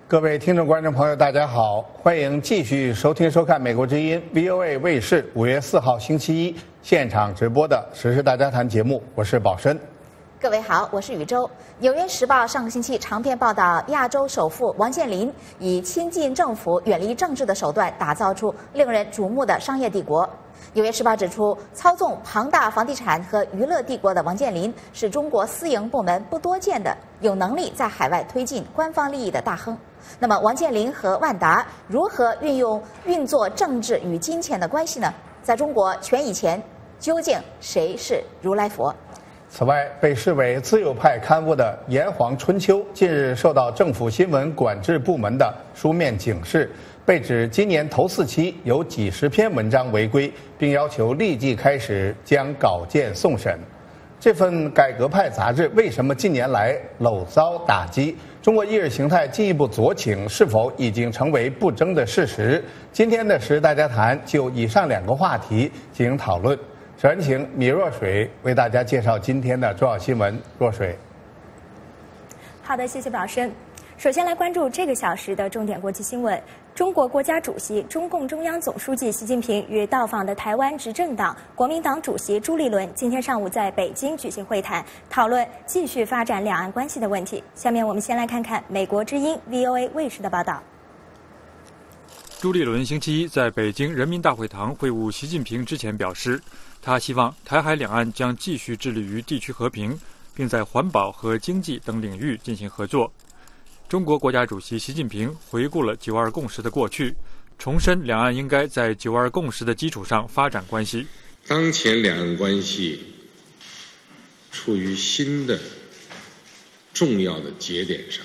各位听众、观众朋友，大家好，欢迎继续收听、收看《美国之音》VOA 卫视5月4号星期一现场直播的《时事大家谈》节目，我是宝申。 各位好，我是宇宙。《纽约时报》上个星期长篇报道，亚洲首富王健林以亲近政府、远离政治的手段，打造出令人瞩目的商业帝国。《纽约时报》指出，操纵庞大房地产和娱乐帝国的王健林是中国私营部门不多见的有能力在海外推进官方利益的大亨。那么，王健林和万达如何运作政治与金钱的关系呢？在中国权以钱，究竟谁是如来佛？ 此外，被视为自由派刊物的《炎黄春秋》近日受到政府新闻管制部门的书面警示，被指今年头4期有几十篇文章违规，并要求立即开始将稿件送审。这份改革派杂志为什么近年来屡遭打击？中国意识形态进一步左倾是否已经成为不争的事实？今天的《时事大家谈》就以上2个话题进行讨论。首先，请米若水为大家介绍今天的重要新闻。若水， 好的，谢谢宝生。首先来关注这个小时的重点国际新闻。中国国家主席、中共中央总书记习近平与到访的台湾执政党国民党主席朱立伦今天上午在北京举行会谈，讨论继续发展两岸关系的问题。下面我们先来看看美国之音 VOA 卫视的报道。 朱立伦星期一在北京人民大会堂会晤习近平之前表示，他希望台海两岸将继续致力于地区和平，并在环保和经济等领域进行合作。中国国家主席习近平回顾了9·2共识的过去，重申两岸应该在9·2共识的基础上发展关系。 当前两岸关系处于新的重要的节点上，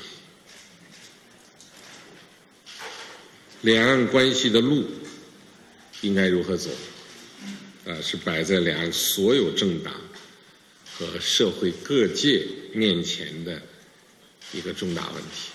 两岸关系的路应该如何走？是摆在两岸所有政党和社会各界面前的一个重大问题，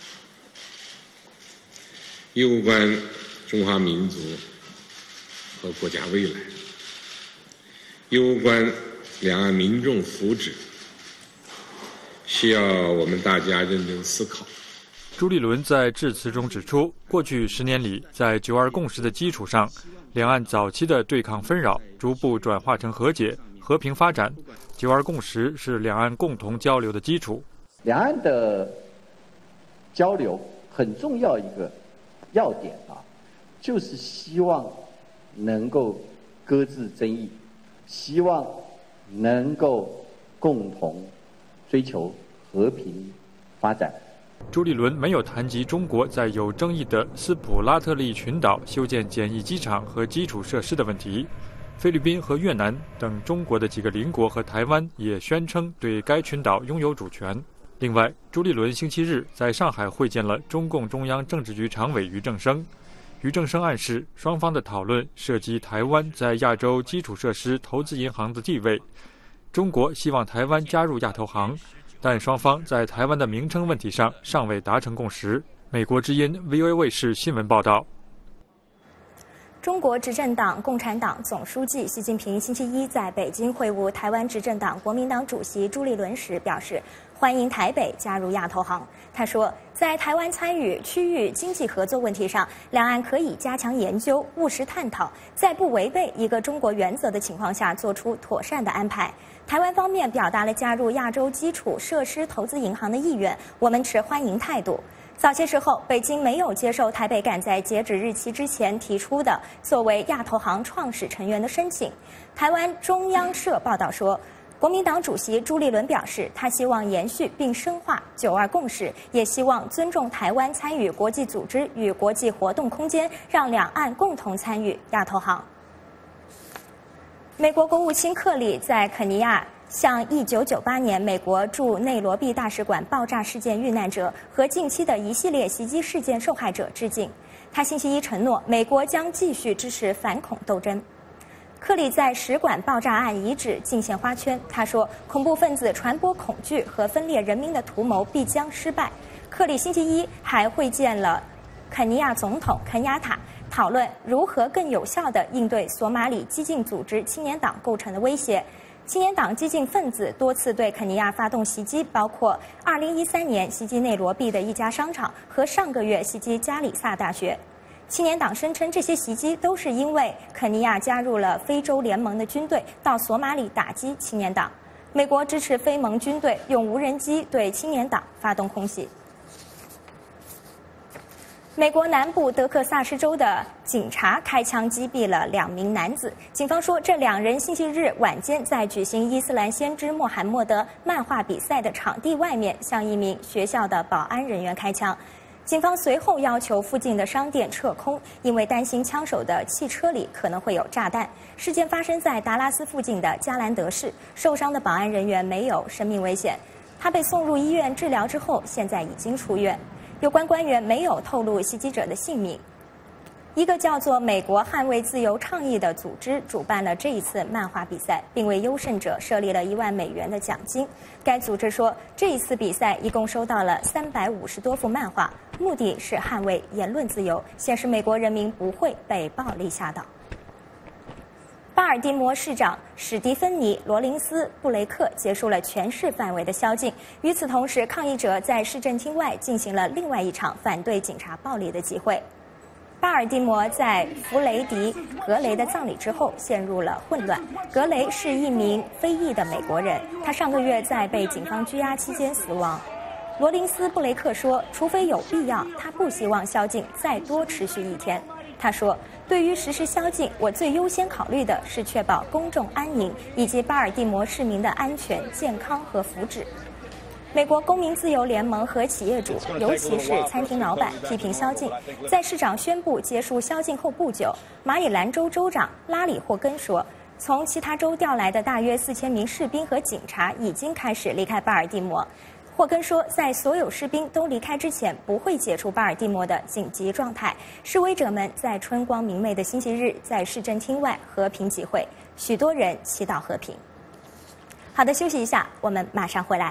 攸关中华民族和国家未来，攸关两岸民众福祉，需要我们大家认真思考。 朱立伦在致辞中指出，过去10年里，在9·2共识的基础上，两岸早期的对抗纷扰逐步转化成和解、和平发展。9·2共识是两岸共同交流的基础。 两岸的交流很重要一个要点就是希望能够搁置争议，希望能够共同追求和平发展。 朱立伦没有谈及中国在有争议的斯普拉特利群岛修建简易机场和基础设施的问题。菲律宾和越南等中国的几个邻国和台湾也宣称对该群岛拥有主权。另外，朱立伦星期日在上海会见了中共中央政治局常委俞正声。俞正声暗示，双方的讨论涉及台湾在亚洲基础设施投资银行的地位。中国希望台湾加入亚投行，但双方在台湾的名称问题上尚未达成共识。美国之音 VOA 卫视新闻报道。 中国执政党共产党总书记习近平星期一在北京会晤台湾执政党国民党主席朱立伦时表示，欢迎台北加入亚投行。他说，在台湾参与区域经济合作问题上，两岸可以加强研究、务实探讨，在不违背一个中国原则的情况下做出妥善的安排。台湾方面表达了加入亚洲基础设施投资银行的意愿，我们持欢迎态度。早些时候，北京没有接受台北赶在截止日期之前提出的作为亚投行创始成员的申请。台湾中央社报道说，国民党主席朱立伦表示，他希望延续并深化9·2共识，也希望尊重台湾参与国际组织与国际活动空间，让两岸共同参与亚投行。美国国务卿克里在肯尼亚向1998年美国驻内罗毕大使馆爆炸事件遇难者和近期的一系列袭击事件受害者致敬。他星期一承诺，美国将继续支持反恐斗争。克里在使馆爆炸案遗址敬献花圈，他说，恐怖分子传播恐惧和分裂人民的图谋必将失败。克里星期一还会见了肯尼亚总统肯亚塔，讨论如何更有效地应对索马里激进组织青年党构成的威胁。 青年党激进分子多次对肯尼亚发动袭击，包括2013年袭击内罗毕的一家商场和上个月袭击加里萨大学。青年党声称这些袭击都是因为肯尼亚加入了非洲联盟的军队到索马里打击青年党。美国支持非盟军队用无人机对青年党发动空袭。美国南部德克萨斯州的警察开枪击毙了2名男子。警方说，这2人星期日晚间在举行伊斯兰先知穆罕默德漫画比赛的场地外面向一名学校的保安人员开枪。警方随后要求附近的商店撤空，因为担心枪手的汽车里可能会有炸弹。事件发生在达拉斯附近的加兰德市，受伤的保安人员没有生命危险，他被送入医院治疗之后，现在已经出院。有关官员没有透露袭击者的姓名。一个叫做美国捍卫自由倡议的组织主办了这一次漫画比赛，并为优胜者设立了1万美元的奖金。该组织说，这一次比赛一共收到了350多幅漫画，目的是捍卫言论自由，显示美国人民不会被暴力吓倒。巴尔的摩市长史蒂芬妮·罗林斯·布雷克结束了全市范围的宵禁。与此同时，抗议者在市政厅外进行了另外一场反对警察暴力的集会。巴尔的摩在弗雷迪·格雷的葬礼之后陷入了混乱。格雷是一名非裔的美国人，他上个月在被警方拘押期间死亡。罗林斯·布雷克说，除非有必要，他不希望宵禁再多持续1天。他说，对于实施宵禁，我最优先考虑的是确保公众安宁以及巴尔的摩市民的安全、健康和福祉。美国公民自由联盟和企业主，尤其是餐厅老板，批评宵禁。在市长宣布结束宵禁后不久，马里兰州州长拉里·霍根说，从其他州调来的大约4000名士兵和警察已经开始离开巴尔的摩。霍根说，在所有士兵都离开之前，不会解除巴尔的摩的紧急状态。示威者们在春光明媚的星期日在市政厅外和平集会，许多人祈祷和平。好的，休息一下，我们马上回来。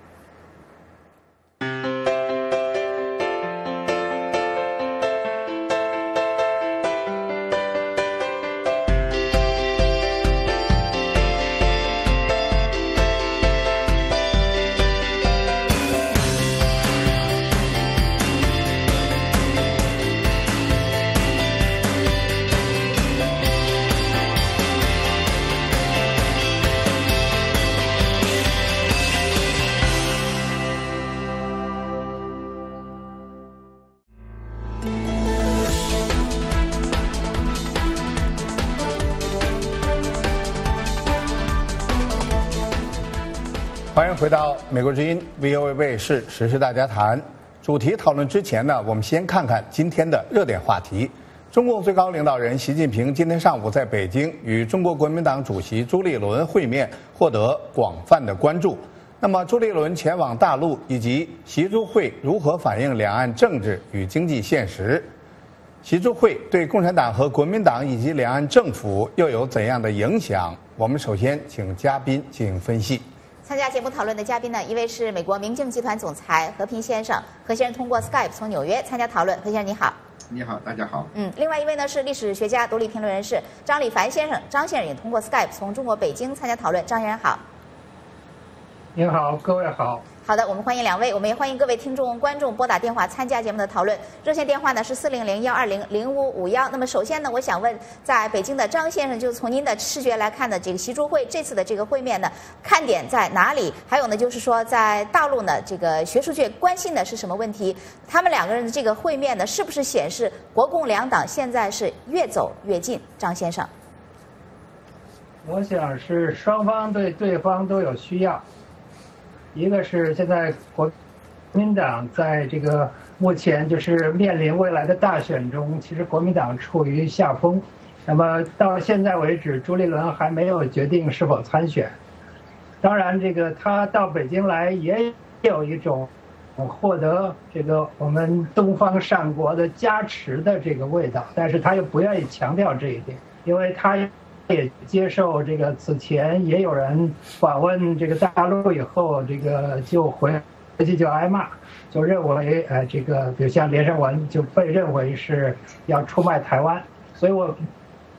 欢迎回到美国之音 VOA 卫视时事大家谈。主题讨论之前呢，我们先看看今天的热点话题。中共最高领导人习近平今天上午在北京与中国国民党主席朱立伦会面，获得广泛的关注。那么，朱立伦前往大陆以及习朱会如何反映两岸政治与经济现实？习朱会对共产党和国民党以及两岸政府又有怎样的影响？我们首先请嘉宾进行分析。 参加节目讨论的嘉宾呢，一位是美国明镜集团总裁何平先生，何先生通过 Skype 从纽约参加讨论。何先生你好。 你好，大家好。 另外一位呢是历史学家、独立评论人士张立凡先生，张先生也通过 Skype 从中国北京参加讨论。张先生好。 您好，各位好。 好的，我们欢迎两位，我们也欢迎各位听众、观众拨打电话参加节目的讨论。热线电话呢是400-120-0551。那么首先呢，我想问，在北京的张先生，就从您的视觉来看的这个习朱会这次的这个会面呢，看点在哪里？还有呢，就是说在大陆呢，这个学术界关心的是什么问题？他们两个人的这个会面呢，是不是显示国共两党现在是越走越近？张先生， 我想是双方对对方都有需要。一个是现在国民党在这个目前就是面临未来的大选中，其实国民党处于下风。那么到现在为止，朱立伦还没有决定是否参选。当然，这个他到北京来也有一种获得这个我们东方善国的加持的这个味道，但是他又不愿意强调这一点，因为他也接受这个此前也有人访问这个大陆以后，这个就回去就挨骂，就认为这个比如像连胜文就被认为是要出卖台湾，所以我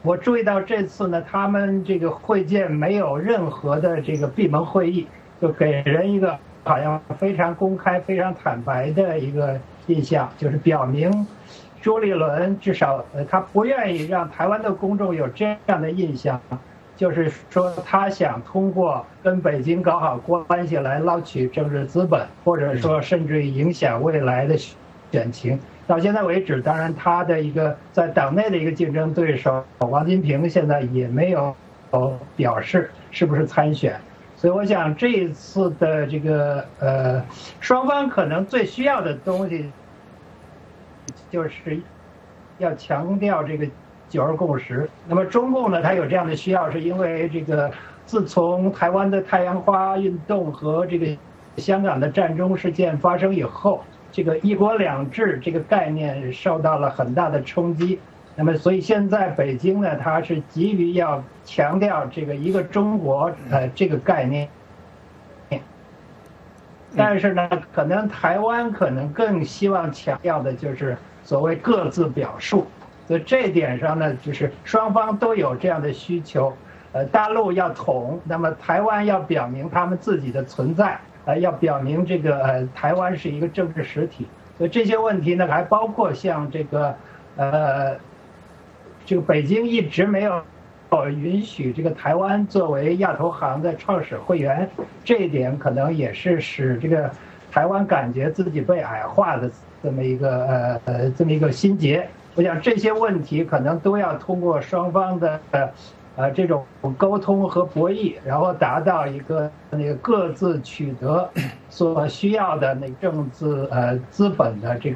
我注意到这次呢，他们这个会见没有任何的这个闭门会议，就给人一个好像非常公开、非常坦白的一个印象，就是表明朱立伦至少他不愿意让台湾的公众有这样的印象，就是说他想通过跟北京搞好关系来捞取政治资本，或者说甚至于影响未来的选情。到现在为止，当然他的一个在党内的一个竞争对手王金平现在也没有表示是不是参选，所以我想这一次的这个双方可能最需要的东西，就是要强调这个9·2共识。那么中共呢，它有这样的需要，是因为这个自从台湾的太阳花运动和这个香港的战中事件发生以后，这个一国两制这个概念受到了很大的冲击。那么所以现在北京呢，它是急于要强调这个一个中国这个概念。但是呢，可能台湾可能更希望强调的就是所谓各自表述。所以这一点上呢，就是双方都有这样的需求。大陆要统，那么台湾要表明他们自己的存在，要表明这个台湾是一个政治实体。所以这些问题呢，还包括像这个北京一直没有允许这个台湾作为亚投行的创始会员，这一点可能也是使这个台湾感觉自己被矮化的这么一个心结。我想这些问题可能都要通过双方的这种沟通和博弈，然后达到一个那个各自取得所需要的那政治资本的这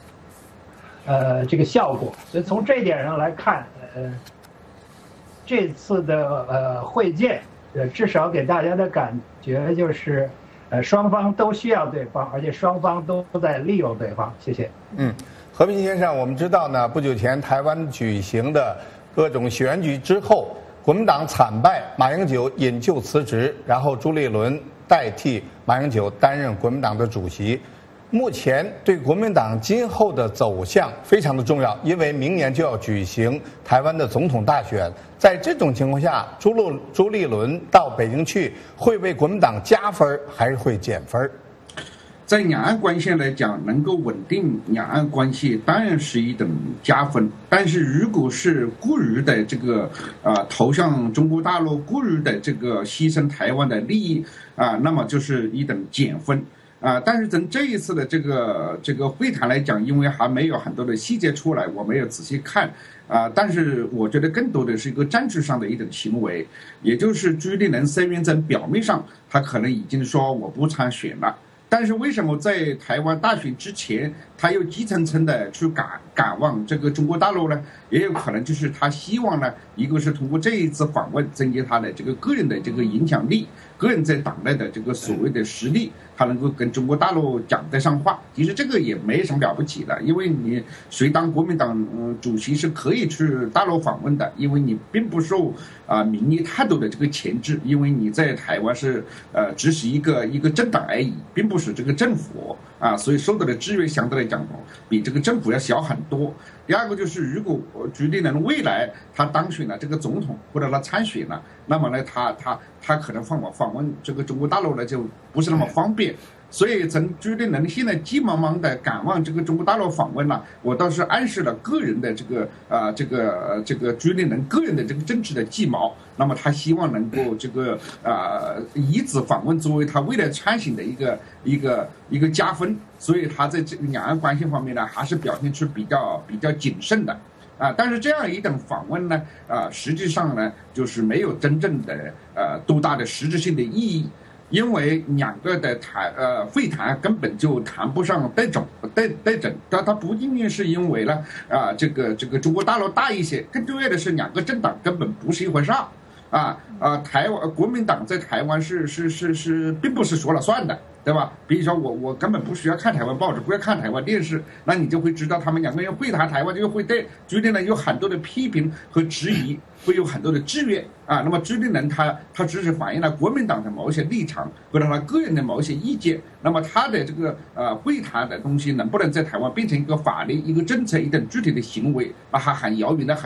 个效果。所以从这一点上来看，这次的会见，至少给大家的感觉就是，双方都需要对方，而且双方都在利用对方。谢谢。 和平先生，我们知道呢，不久前台湾举行的各种选举之后，国民党惨败，马英九引咎辞职，然后朱立伦代替马英九担任国民党的主席。目前对国民党今后的走向非常的重要，因为明年就要举行台湾的总统大选。在这种情况下，朱立伦到北京去，会为国民党加分还是会减分？ 在两岸关系来讲，能够稳定两岸关系当然是一等加分，但是如果是过于的这个投向中国大陆，过于的这个牺牲台湾的利益那么就是一等减分。但是从这一次的这个会谈来讲，因为还没有很多的细节出来，我没有仔细看但是我觉得更多的是一个政治上的一种行为，也就是朱立伦虽然在表面上他可能已经说我不参选了，但是为什么在台湾大选之前，他又急层层的去赶往这个中国大陆呢？也有可能就是他希望呢，一个是通过这一次访问增加他的这个个人的这个影响力，个人在党内的这个所谓的实力，他能够跟中国大陆讲得上话。其实这个也没什么了不起的，因为你谁当国民党主席是可以去大陆访问的，因为你并不受民意太多的这个钳制，因为你在台湾是只是一个政党而已，并不是这个政府所以受到的制约相对来讲比这个政府要小很多。第二个就是，如果朱立伦未来他当选了这个总统，或者他参选了，那么呢，他可能访问这个中国大陆呢就不是那么方便。所以从朱立伦现在急忙忙的赶往这个中国大陆访问了，我倒是暗示了个人的这个朱立伦个人的这个政治的计谋。那么他希望能够这个以此访问作为他未来参选的一个加分，所以他在这个两岸关系方面呢，还是表现出比较谨慎的。但是这样一等访问呢，实际上呢，就是没有真正的多大的实质性的意义。因为两个的会谈根本就谈不上对整，它不仅仅是因为呢这个中国大陆大一些，更重要的是两个政党根本不是一回事台湾国民党在台湾是并不是说了算的，对吧？比如说我根本不需要看台湾报纸，不要看台湾电视，那你就会知道他们两个人会谈台湾，就会对朱立伦有很多的批评和质疑，会有很多的制约那么朱立伦他只是反映了国民党的某些立场或者他个人的某些意见，那么他的这个会谈的东西能不能在台湾变成一个法律、一个政策、一种具体的行为，那还很遥远的很。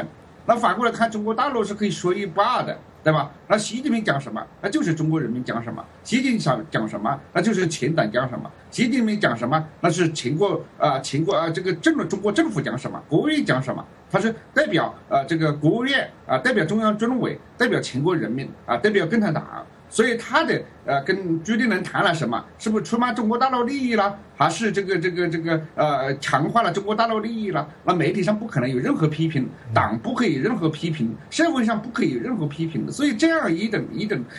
那反过来看，中国大陆是可以说一不二的，对吧？那习近平讲什么，那就是中国人民讲什么；习近平讲什么，那就是全党讲什么；习近平讲什么，那是全国这个中国政府讲什么，国务院讲什么，他是代表这个国务院代表中央军委，代表全国人民代表共产党。所以他的跟朱立伦谈了什么？是不是出卖中国大陆利益了？还是这个强化了中国大陆利益了？那媒体上不可能有任何批评，党不可以有任何批评，社会上不可以有任何批评的。所以这样一等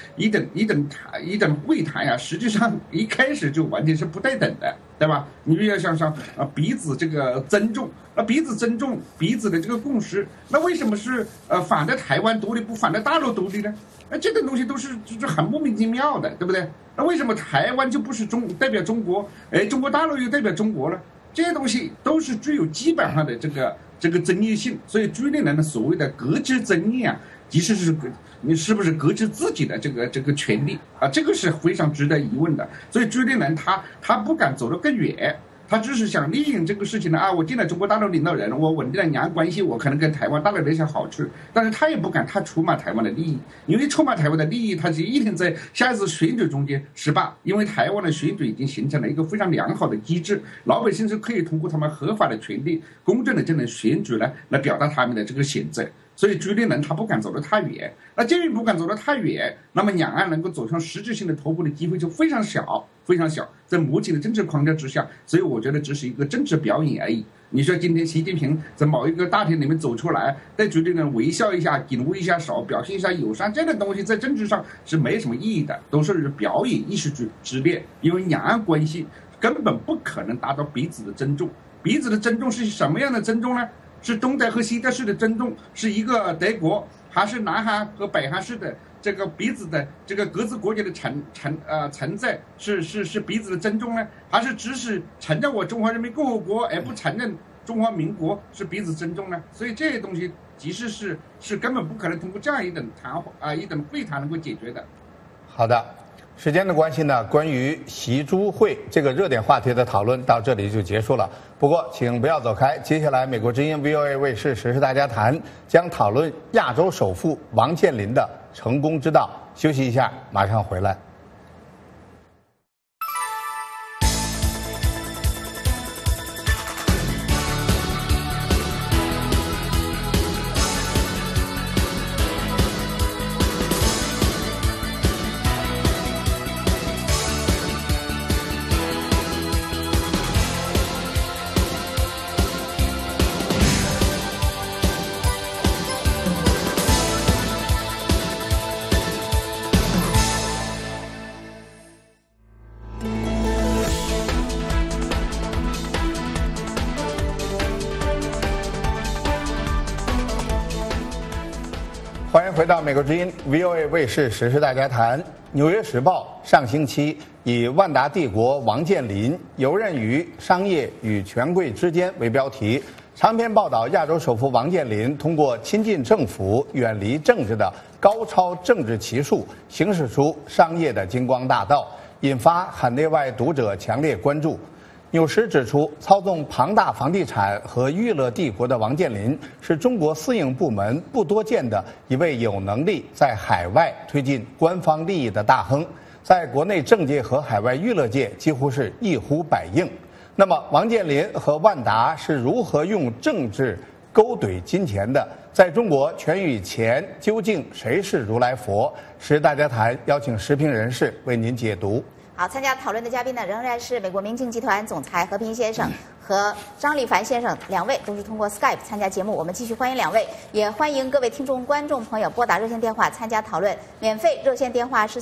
会谈呀，实际上一开始就完全是不对等的，对吧？你比如像彼此这个尊重，彼此尊重彼此的这个共识，那为什么是反对台湾独立不反对大陆独立呢？这个东西都是很莫名其妙的，对不对？那为什么台湾就不是代表中国，中国大陆又代表中国了？这些东西都是具有基本上的这个争议性。所以朱立伦的所谓的革职争议啊，其实是你是不是革职自己的这个权利啊？这个是非常值得疑问的。所以朱立伦他不敢走得更远。他只是想利用这个事情呢我进了中国大陆领导人，我稳定了两岸关系，我可能跟台湾带来了一些好处，但是他也不敢他出卖台湾的利益，因为出卖台湾的利益，他就一定在下一次选举中间失败，因为台湾的选举已经形成了一个非常良好的机制，老百姓是可以通过他们合法的权利、公正的这种选举来表达他们的这个选择。所以朱立伦他不敢走得太远，那鉴于不敢走得太远，那么两岸能够走向实质性的头部的机会就非常小，非常小。在目前的政治框架之下，所以我觉得只是一个政治表演而已。你说今天习近平在某一个大厅里面走出来，对朱立伦微笑一下，紧握一下手，表现一下友善，这个东西在政治上是没什么意义的，都是表演艺术之列。因为两岸关系根本不可能达到彼此的尊重，彼此的尊重是什么样的尊重呢？是东德和西德式的尊重，是一个德国，还是南韩和北韩式的这个彼此的这个各自国家的存在是彼此的尊重呢？还是只是承认我中华人民共和国而不承认中华民国是彼此尊重呢？所以这些东西其实是根本不可能通过这样一等会谈能够解决的。 好的。时间的关系呢，关于习朱会这个热点话题的讨论到这里就结束了。不过，请不要走开，接下来美国之音 VOA 卫视时事大家谈将讨论亚洲首富王健林的成功之道。休息一下，马上回来。欢迎回到美国之音 VOA 卫视时事大家谈。《纽约时报》上星期以万达帝国王健林游刃于商业与权贵之间为标题，长篇报道亚洲首富王健林通过亲近政府、远离政治的高超政治奇术，行使出商业的金光大道，引发海内外读者强烈关注。纽时指出，操纵庞大房地产和娱乐帝国的王健林是中国私营部门不多见的一位有能力在海外推进官方利益的大亨，在国内政界和海外娱乐界几乎是一呼百应。那么，王健林和万达是如何用政治勾兑金钱的？在中国，权与钱究竟谁是如来佛？时大家谈邀请时评人士为您解读。 好，参加讨论的嘉宾呢，仍然是美国明镜集团总裁何平先生和张立凡先生，两位都是通过 Skype 参加节目。我们继续欢迎两位，也欢迎各位听众、观众朋友拨打热线电话参加讨论。免费热线电话是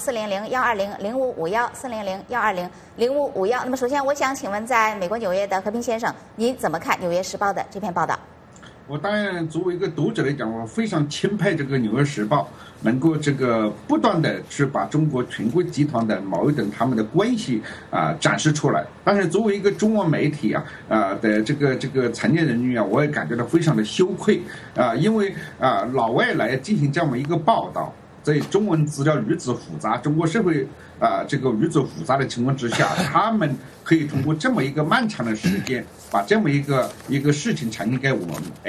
400-120-0551，400-120-0551。那么，首先我想请问，在美国纽约的何平先生，您怎么看《纽约时报》的这篇报道？ 我当然作为一个读者来讲，我非常钦佩这个《纽约时报》能够这个不断的去把中国权贵集团的某一等他们的关系展示出来。但是作为一个中文媒体的这个从业人员我也感觉到非常的羞愧因为老外来进行这么一个报道，在中文资料如此复杂，中国社会这个如此复杂的情况之下，他们可以通过这么一个漫长的时间，把这么一个事情呈现给我们，而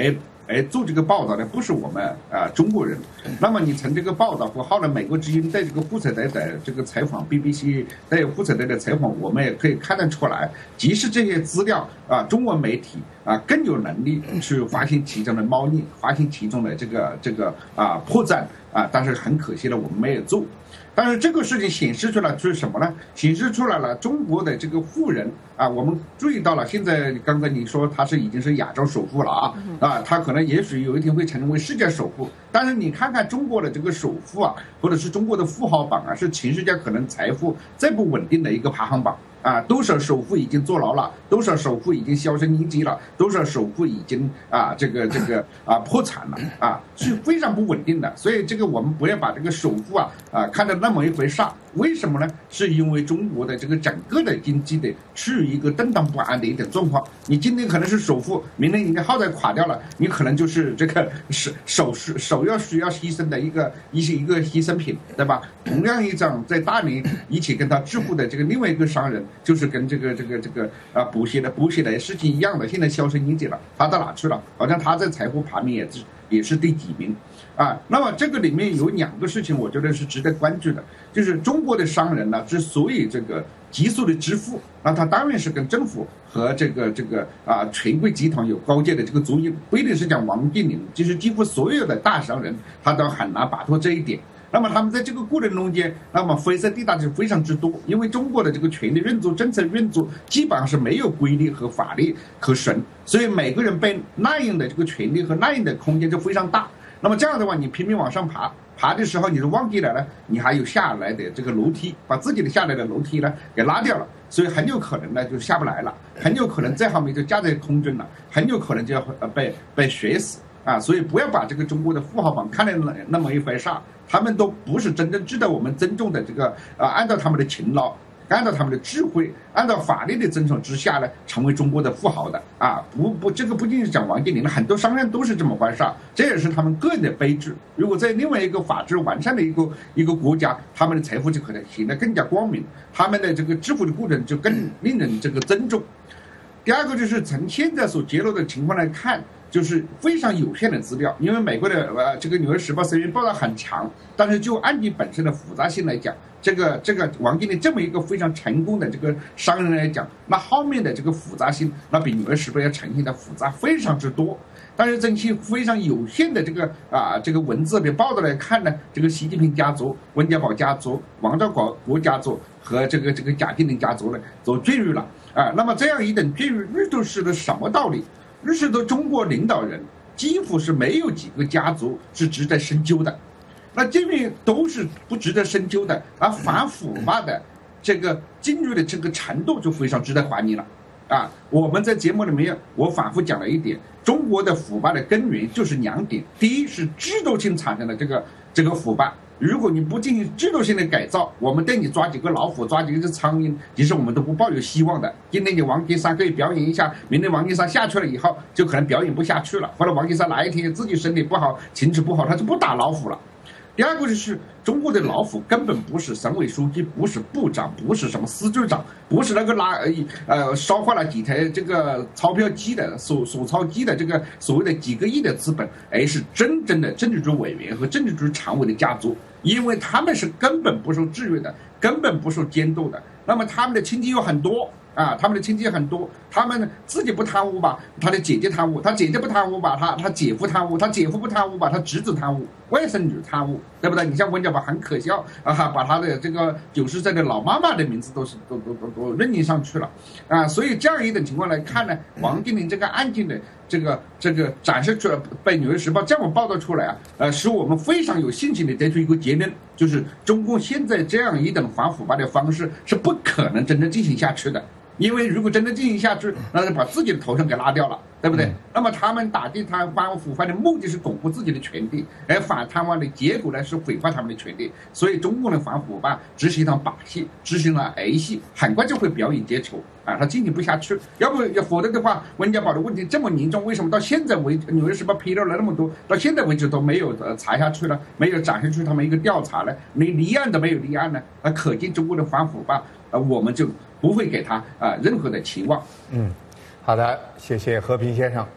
做这个报道的不是我们中国人。那么你从这个报道和后来美国之音对这个胡塞德的这个采访 ，BBC 对胡塞德的采访，我们也可以看得出来，即使这些资料中文媒体更有能力去发现其中的猫腻，发现其中的这个破绽但是很可惜了，我们没有做。但是这个事情显示出来是什么呢？显示出来了中国的这个富人我们注意到了，现在刚刚你说他已经是亚洲首富了他可能也许有一天会成为世界首富。但是你看看中国的这个首富或者是中国的富豪榜是全世界可能财富最不稳定的一个排行榜多少首富已经坐牢了，多少首富已经销声匿迹了，多少首富已经破产了是非常不稳定的。所以这个我们不要把这个首富看得那么一回事。为什么呢？是因为中国的这个整个的经济的处于一个动荡不安的一种状况。你今天可能是首富，明天你的号再垮掉了，你可能就是这个首要需要牺牲的一个牺牲品，对吧？同样一张在大连一起跟他致富的这个另外一个商人，就是跟这个补血的事情一样的，现在销声匿迹了，他到哪去了？好像他在财富排名也是第几名那么这个里面有2个事情，我觉得是值得关注的，就是中国的商人之所以这个急速的致富，那他当然是跟政府和这个权贵集团有高阶的这个作用，不一定是讲王健林，就是几乎所有的大商人他都很难摆脱这一点。那么他们在这个过程中间，那么灰色地带是非常之多，因为中国的这个权力运作、政策运作基本上是没有规律和法律可循，所以每个人被滥用的这个权利和滥用的空间就非常大。那么这样的话，你拼命往上爬的时候，你是忘记了呢，你还有下来的这个楼梯，把自己的下来的楼梯呢给拉掉了，所以很有可能呢就下不来了，很有可能在后面就架在空中了，很有可能就要被学死所以不要把这个中国的富豪榜看得那么一回事，他们都不是真正值得我们尊重的这个按照他们的勤劳，按照他们的智慧，按照法律的遵守之下呢，成为中国的富豪的这个不仅是讲王健林，很多商人都是这么回事，这也是他们个人的悲剧。如果在另外一个法治完善的一个国家，他们的财富就可能显得更加光明，他们的这个致富的过程就更令人这个尊重。第二个就是从现在所揭露的情况来看，就是非常有限的资料，因为美国的这个《纽约时报》虽然报道很强，但是就案件本身的复杂性来讲，这个王健林这么一个非常成功的这个商人来讲，那后面的这个复杂性，那比《纽约时报》要呈现的复杂非常之多。但是这些非常有限的这个文字的报道来看呢，这个习近平家族、温家宝家族、王兆国家族和这个贾静雯家族呢，都卷入了那么这样一等卷入，预示是个什么道理？预示的中国领导人几乎是没有几个家族是值得深究的，那这边都是不值得深究的，而反腐败的这个进入的这个程度就非常值得怀疑了我们在节目里面我反复讲了一点，中国的腐败的根源就是2点，第一是制度性产生的这个腐败，如果你不进行制度性的改造，我们对你抓几个老虎、抓几只苍蝇，其实我们都不抱有希望的。今天你王岐山可以表演一下，明天王岐山下去了以后，就可能表演不下去了，或者王岐山哪一天自己身体不好、情绪不好，他就不打老虎了。第二个就是中国的老虎根本不是省委书记，不是部长，不是什么司局长，不是那个烧坏了几台这个钞票机的手钞机的这个所谓的几个亿的资本，而是真正的政治局委员和政治局常委的家族，因为他们是根本不受制约的，根本不受监督的。那么他们的亲戚有很多他们的亲戚很多，他们自己不贪污吧，他的姐姐贪污，他姐姐不贪污吧，他姐夫贪污，他姐夫不贪污吧，他侄子贪污，外甥女贪污，对不对？你像温家宝很可笑把他的这个90岁的老妈妈的名字都认印上去了所以这样一种情况来看呢，王健林这个案件的这个展示出来，被《纽约时报》这样报道出来使我们非常有信心的得出一个结论，就是中共现在这样一种反腐败的方式是不可能真正进行下去的。因为如果真的进行下去，那就把自己的头上给拉掉了，对不对？那么他们打击反腐败的目的是巩固自己的权利，而反贪污的结果呢是毁坏他们的权利。所以中共的反腐败只是一场把戏，执行了儿戏，很快就会表演结束他进行不下去。否则的话，温家宝的问题这么严重，为什么到现在为止《纽约时报》披露了那么多，到现在为止都没有查下去了，没有展示出他们一个调查呢？连立案都没有立案呢？可见中国的反腐败我们就不会给他任何的期望。 好的，谢谢和平先生。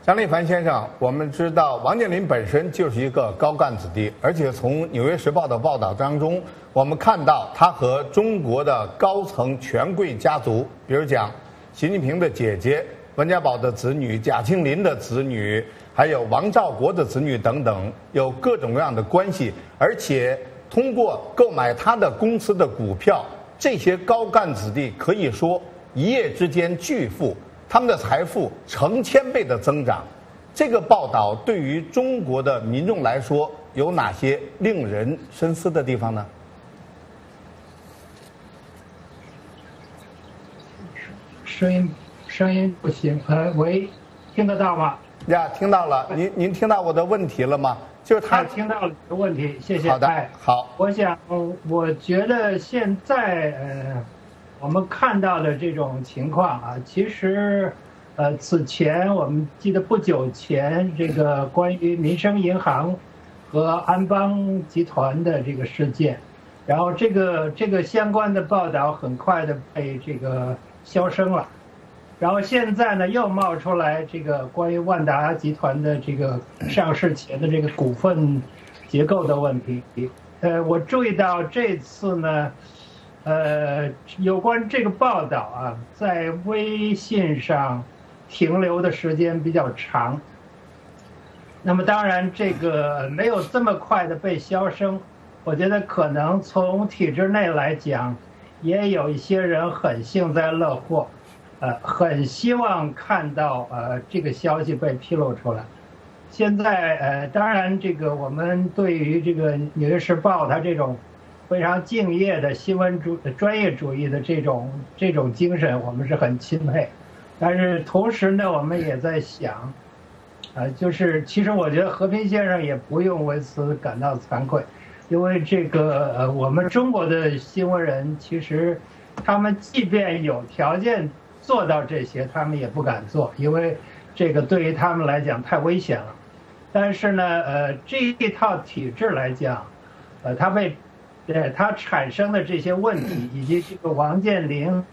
张立凡先生，我们知道王健林本身就是一个高干子弟，而且从《纽约时报》的报道当中，我们看到他和中国的高层权贵家族，比如讲习近平的姐姐、温家宝的子女、贾庆林的子女，还有王兆国的子女等等，有各种各样的关系，而且通过购买他的公司的股票，这些高干子弟可以说一夜之间巨富。他们的财富成千倍的增长，这个报道对于中国的民众来说有哪些令人深思的地方呢？ 声音不行，喂，听得到吗？ 呀，听到了。您听到我的问题了吗？就是他听到了你的问题，谢谢。 好的，好。 我觉得现在我们看到的这种情况啊，其实，此前我们记得不久前这个关于民生银行和安邦集团的这个事件，然后这个相关的报道很快的被这个销声了，然后现在呢又冒出来这个关于万达集团的这个上市前的这个股份结构的问题，我注意到这次呢。有关这个报道啊，在微信上停留的时间比较长。那么当然，这个没有这么快的被销声，我觉得可能从体制内来讲，也有一些人很幸灾乐祸，很希望看到这个消息被披露出来。现在当然这个我们对于这个《纽约时报》它这种非常敬业的新闻专业主义的这种精神，我们是很钦佩。但是同时呢，我们也在想，就是其实我觉得和平先生也不用为此感到惭愧，因为这个我们中国的新闻人其实他们即便有条件做到这些，他们也不敢做，因为这个对于他们来讲太危险了。但是呢，这一套体制来讲，它产生的这些问题，以及这个王健林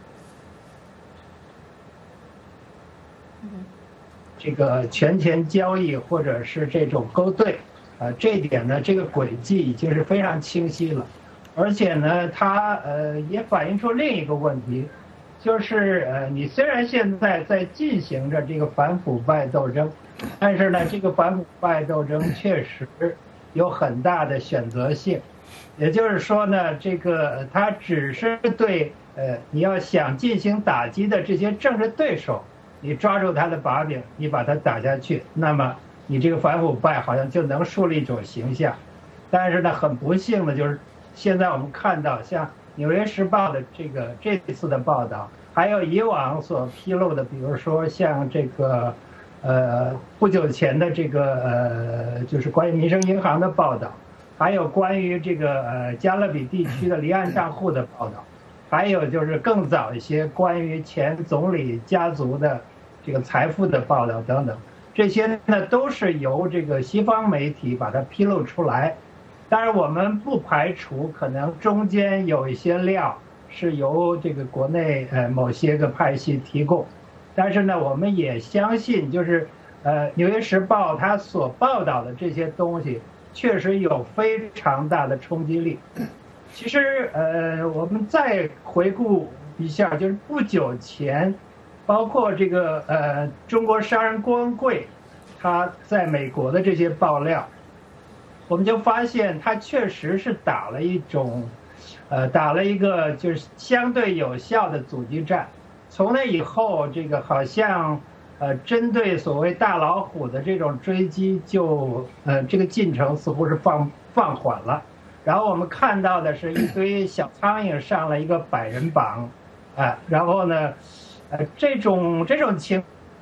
这个权钱交易或者是这种勾兑，这一点呢，这个轨迹已经是非常清晰了。而且呢，它也反映出另一个问题，就是你虽然现在在进行着这个反腐败斗争，但是呢，这个反腐败斗争确实有很大的选择性。也就是说呢，这个他只是对你要想进行打击的这些政治对手，你抓住他的把柄，你把他打下去，那么你这个反腐败好像就能树立一种形象。但是呢，很不幸的就是现在我们看到像《纽约时报》的这次的报道，还有以往所披露的，比如说像这个不久前的这个就是关于民生银行的报道。还有关于这个加勒比地区的离岸账户的报道，还有就是更早一些关于前总理家族的这个财富的报道等等，这些呢都是由这个西方媒体把它披露出来。当然，我们不排除可能中间有一些料是由这个国内某些个派系提供，但是呢，我们也相信，就是《纽约时报》它所报道的这些东西。确实有非常大的冲击力。其实，我们再回顾一下，就是不久前，包括这个中国商人郭文贵，他在美国的这些爆料，我们就发现他确实是打了一个就是相对有效的阻击战。从那以后，这个好像。针对所谓大老虎的这种追击就，这个进程似乎是放缓了，然后我们看到的是一堆小苍蝇上了一个百人榜，然后呢，这种情，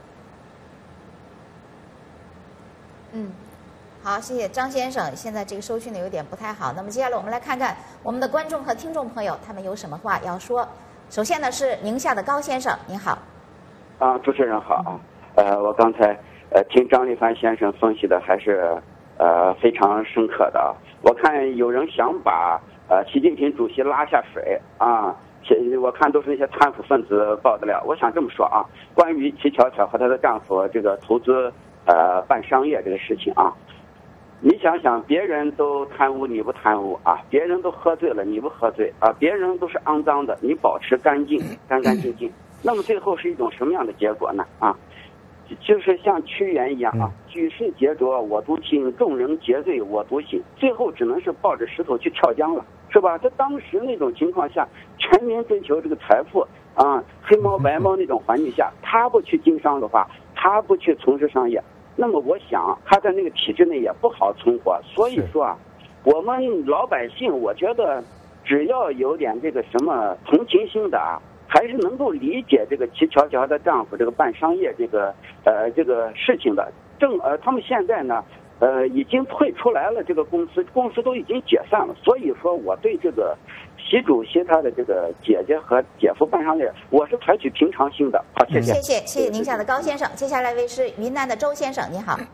好，谢谢张先生。现在这个收讯呢有点不太好，那么接下来我们来看看我们的观众和听众朋友他们有什么话要说。首先呢是宁夏的高先生，您好。 主持人好。我刚才听张立凡先生分析的还是非常深刻的。我看有人想把习近平主席拉下水啊， 我看都是那些贪腐分子爆的料。我想这么说啊，关于齐巧巧和她的丈夫这个投资办商业这个事情啊，你想想，别人都贪污你不贪污啊，别人都喝醉了你不喝醉啊，别人都是肮脏的你保持干净干干净净，那么最后是一种什么样的结果呢？啊，就是像屈原一样啊，举世皆浊我独清，众人皆醉我独醒，最后只能是抱着石头去跳江了，是吧？在当时那种情况下，全民追求这个财富啊，黑猫白猫那种环境下，他不去经商的话，他不去从事商业，那么我想他在那个体制内也不好存活。所以说啊，我们老百姓，我觉得只要有点这个什么同情心的啊，还是能够理解这个齐巧巧的丈夫这个办商业这个事情的。他们现在呢已经退出来了，这个公司都已经解散了。所以说我对这个习主席他的这个姐姐和姐夫办商业，我是采取平常心的。好，谢谢。 谢谢宁夏的高先生。接下来一位是云南的周先生，你好。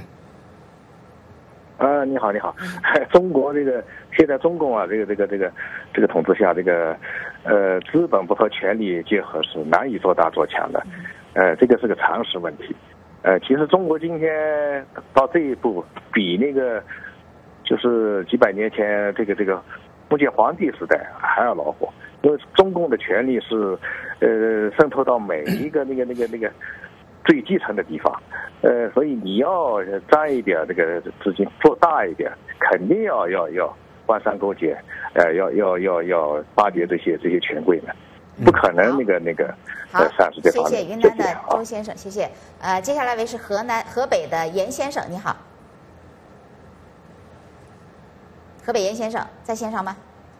你好，你好。中国这个现在中共啊，这个统治下，这个资本不和权力结合是难以做大做强的，这个是个常识问题。其实中国今天到这一步，比那个就是几百年前这个封建皇帝时代还要恼火，因为中共的权力是渗透到每一个那个最基层的地方，所以你要沾一点这个资金做大一点，肯定要官商勾结，要巴结这些权贵们，不可能那个善是这方面。 谢谢云南的周先生，谢谢。接下来一位是河北的严先生，你好。河北严先生在线上吗？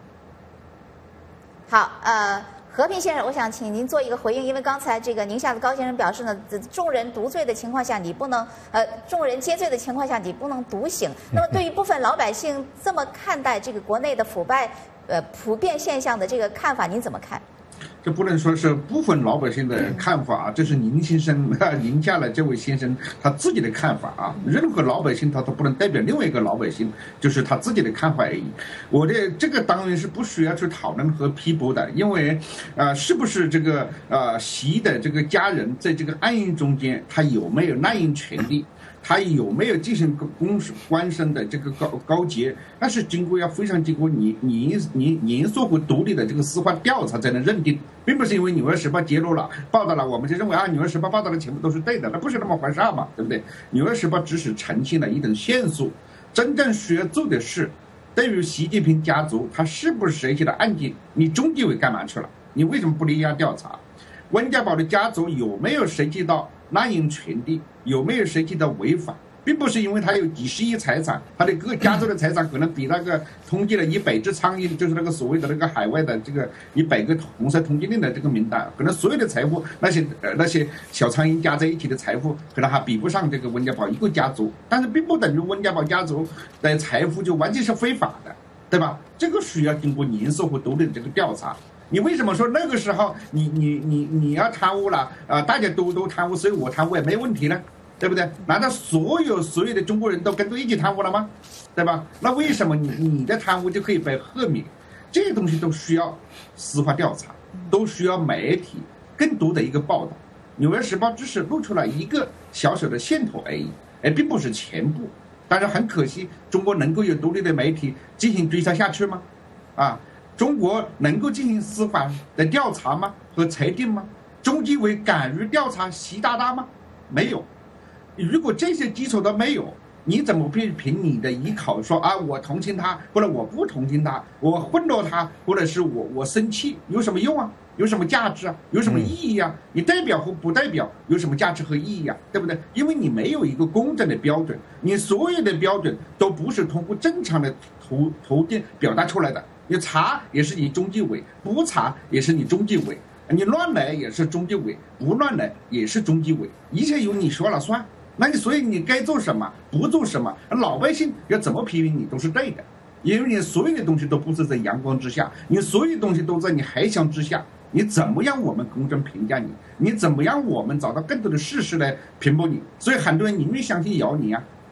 好，和平先生，我想请您做一个回应，因为刚才这个宁夏的高先生表示呢，众人独醉的情况下，你不能众人皆醉的情况下，你不能独醒。那么对于部分老百姓这么看待这个国内的腐败普遍现象的这个看法，您怎么看？ 这不能说是部分老百姓的看法啊，这是宁先生宁夏的这位先生他自己的看法啊。任何老百姓他都不能代表另外一个老百姓，就是他自己的看法而已。我的这个当然是不需要去讨论和批驳的，因为是不是这个习的这个家人在这个暗影中间，他有没有滥用权力？他有没有进行官绅的这个高阶？那是经过要非常经过你严肃和独立的这个司法调查才能认定，并不是因为《纽约时报》揭露了报道了，我们就认为《纽约时报》报道的全部都是对的，那不是那么回事嘛，对不对？《纽约时报》只是澄清了一等线索，真正需要做的是，对于习近平家族他是不是涉及的案件，你中纪委干嘛去了？你为什么不立案调查？温家宝的家族有没有涉及到滥用权力，有没有涉及到违法，并不是因为他有几十亿财产，他的各家族的财产可能比那个统计了100只苍蝇，就是那个所谓的那个海外的这个100个红色通缉令的这个名单，可能所有的财富那些小苍蝇加在一起的财富，可能还比不上这个温家宝一个家族，但是并不等于温家宝家族的财富就完全是非法的，对吧？这个需要经过严肃和独立的这个调查。你为什么说那个时候你要贪污了大家都贪污，所以我贪污也没问题呢？对不对？难道所有的中国人都跟着一起贪污了吗？对吧？那为什么你的贪污就可以被赦免？这些东西都需要司法调查，都需要媒体更多的一个报道。《纽约时报》只是露出了一个小小的线头而已，并不是全部。但是很可惜，中国能够有独立的媒体进行追查下去吗？中国能够进行司法的调查吗？和裁定吗？中纪委敢于调查习大大吗？没有。如果这些基础都没有，你怎么凭你的依靠说我同情他，或者我不同情他，我混落他，或者是我生气，有什么用啊？有什么价值啊？有什么意义啊？你代表和不代表有什么价值和意义啊？对不对？因为你没有一个公正的标准，你所有的标准都不是通过正常的途径表达出来的。你查也是你中纪委，不查也是你中纪委，你乱来也是中纪委，不乱来也是中纪委，一切由你说了算。那所以你该做什么，不做什么，老百姓要怎么批评你都是对的，因为你所有的东西都不是在阳光之下，你所有的东西都在你海象之下，你怎么样我们公正评价你？你怎么样我们找到更多的事实来评驳你？所以很多人宁愿相信姚宁啊，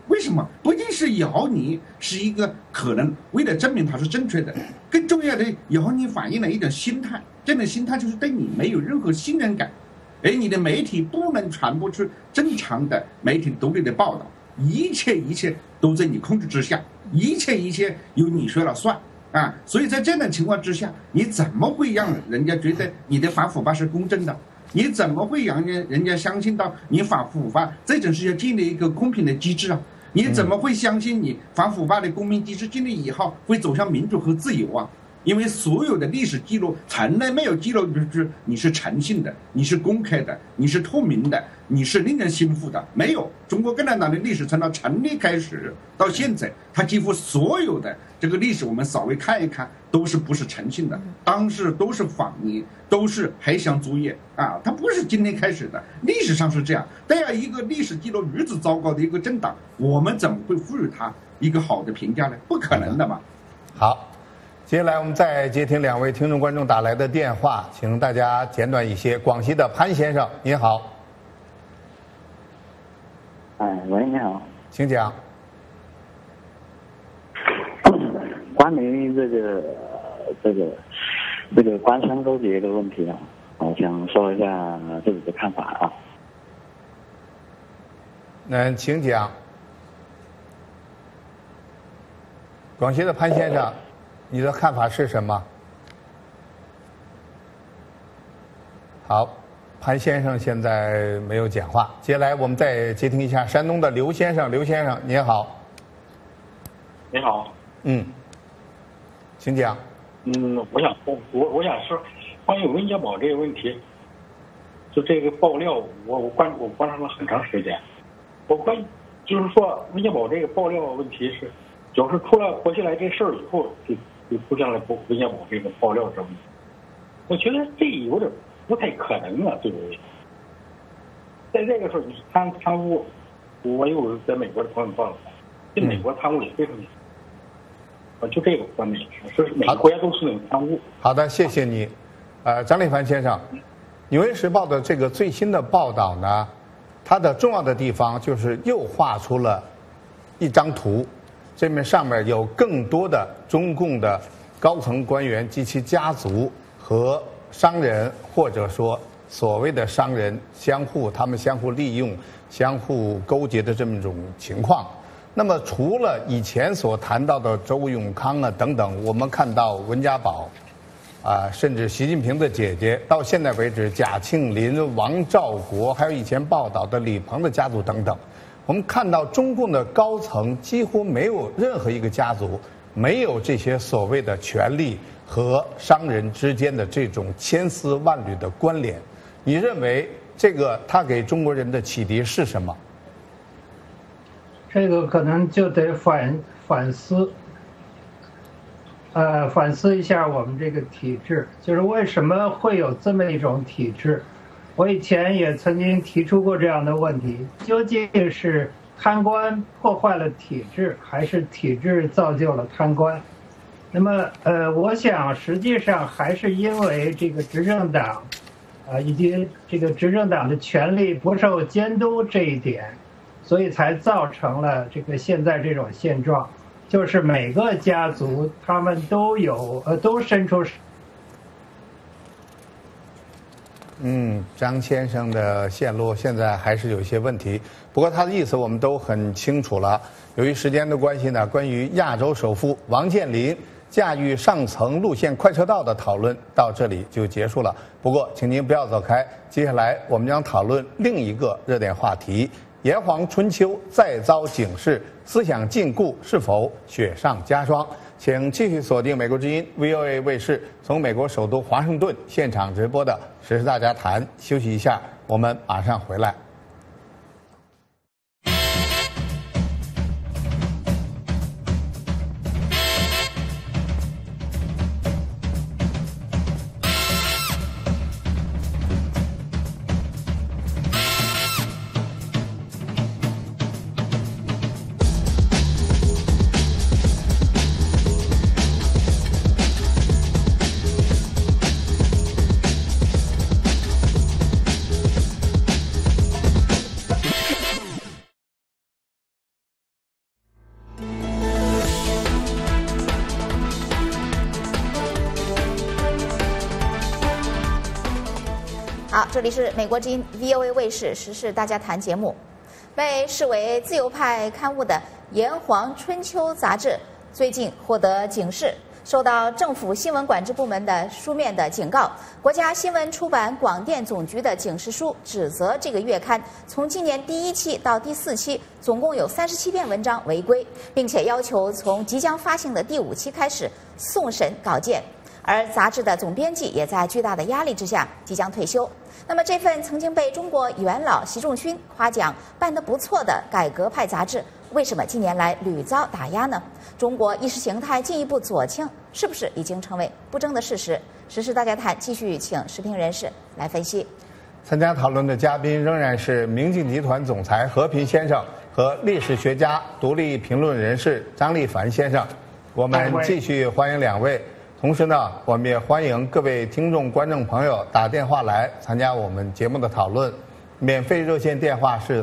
为什么？不仅是谣言是一个可能，为了证明它是正确的，更重要的谣言反映了一种心态，这种心态就是对你没有任何信任感，而你的媒体不能传播出正常的媒体独立的报道，一切都在你控制之下，一切由你说了算啊！所以在这种情况之下，你怎么会让人家觉得你的反腐败是公正的？你怎么会让人家相信到你反腐败这种是要建立一个公平的机制啊？你怎么会相信你反腐败的公平机制建立以后会走向民主和自由啊？因为所有的历史记录从来没有记录就是你是诚信的，你是公开的，你是透明的，你是令人信服的，没有。中国共产党的历史从它成立开始到现在，它几乎所有的这个历史我们稍微看一看都是不是诚信的，当时都是谎言，都是黑箱作业啊！它不是今天开始的，历史上是这样。对呀，一个历史记录如此糟糕的一个政党，我们怎么会赋予它一个好的评价呢？不可能的嘛。 好。接下来我们再接听2位听众观众打来的电话，请大家简短一些。广西的潘先生，你好。 喂，你好， 请讲。 关于这个官商勾结的问题啊，我想说一下自己的看法啊。 请讲。广西的潘先生。你的看法是什么？好，潘先生现在没有讲话。接下来我们再接听一下山东的刘先生。刘先生，你好。 你好。 请讲。 我想说，关于温家宝这个问题，就这个爆料，我观察了很长时间。就是说温家宝这个爆料问题是，就是出了薄熙来这事儿以后就出现了温家宝这个爆料这问题，我觉得这有点不太可能啊，对不对？在这个时候你贪污，我有在美国的朋友报道，在美国贪污也非常严重，就这个方面是每个国家都是那种贪污。 好的，谢谢你。张立凡先生，《纽约时报》的这个最新的报道呢，它的重要的地方就是又画出了一张图。这面上面有更多的中共的高层官员及其家族和商人，或者说所谓的商人他们相互利用、相互勾结的这么一种情况。那么除了以前所谈到的周永康啊等等，我们看到温家宝甚至习近平的姐姐，到现在为止贾庆林、王兆国，还有以前报道的李鹏的家族等等。我们看到中共的高层几乎没有任何一个家族没有这些所谓的权力和商人之间的这种千丝万缕的关联。你认为这个他给中国人的启迪是什么？ 这个可能就得反思一下我们这个体制，就是为什么会有这么一种体制。我以前也曾经提出过这样的问题，究竟是贪官破坏了体制，还是体制造就了贪官？那么我想实际上还是因为这个执政党以及这个执政党的权力不受监督这一点，所以才造成了这个现在这种现状，就是每个家族他们都伸出。 张先生的线路现在还是有一些问题，不过他的意思我们都很清楚了。由于时间的关系呢，关于亚洲首富王健林驾驭上层路线快车道的讨论到这里就结束了。不过，请您不要走开，接下来我们将讨论另一个热点话题：炎黄春秋再遭警示，思想禁锢是否雪上加霜？请继续锁定美国之音 VOA 卫视，从美国首都华盛顿现场直播的《时事大家谈》。休息一下，我们马上回来。 这里是美国之音 VOA 卫视时事大家谈节目。被视为自由派刊物的《炎黄春秋》杂志最近获得警示，受到政府新闻管制部门的书面的警告。国家新闻出版广电总局的警示书指责这个月刊从今年第1期到第4期总共有37篇文章违规，并且要求从即将发行的第5期开始送审稿件。而杂志的总编辑也在巨大的压力之下即将退休。那么这份曾经被中国元老习仲勋夸奖办得不错的改革派杂志，为什么近年来屡遭打压呢？中国意识形态进一步左倾，是不是已经成为不争的事实？时事大家谈继续请时评人士来分析。 参加讨论的嘉宾仍然是明镜集团总裁何平先生和历史学家、独立评论人士张立凡先生。我们继续欢迎两位。同时呢，我们也欢迎各位听众、观众朋友打电话来参加我们节目的讨论。免费热线电话是